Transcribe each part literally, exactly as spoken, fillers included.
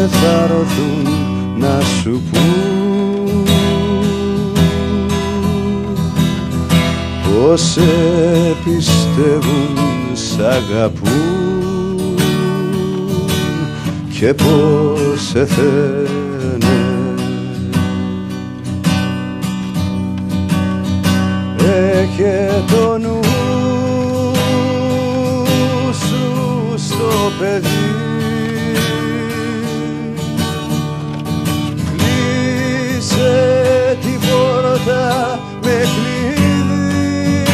πότε θα ρωθούν να σου πούν πως σε πιστεύουν, σ' αγαπούν και πως σε θένε. Έχε το νου σου στο παιδί, κλείσε την πόρτα με κλειδί,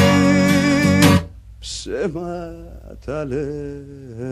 ψέματα λένε.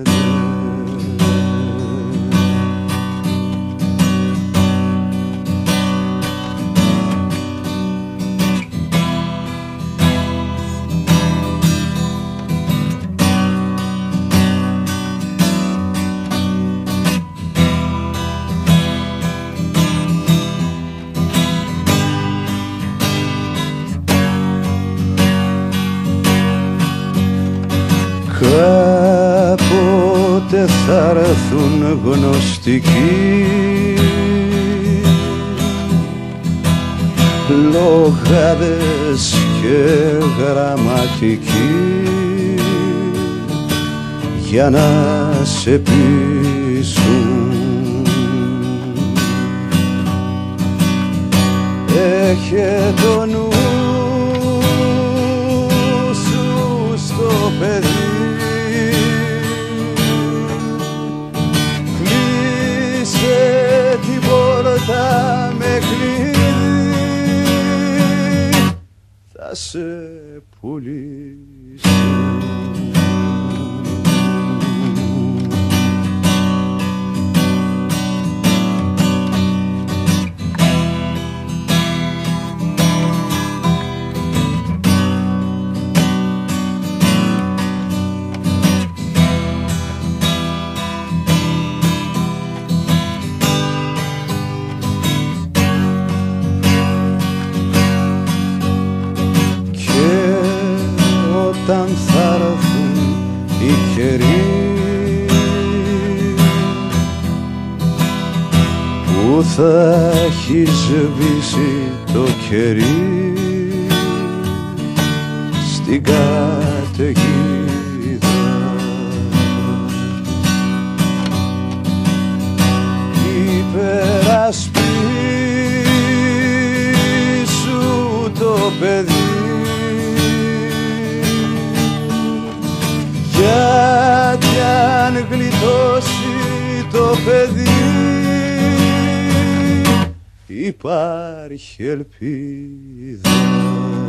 Κάποτε θα έρθουν γνωστικοί, λογάδες και γραμματικοί, για να σε πείσουν. Έχε το νου σου στο παιδί, την πόρτα με κλειδί, θα σε πουλήσω. Όταν θα έρθουν οι καιροί που θα έχει σβήσει το κερί στην καταιγίδα, υπερασπίσου το παιδί, γιατί αν γλιτώσει το παιδί υπάρχει ελπίδα.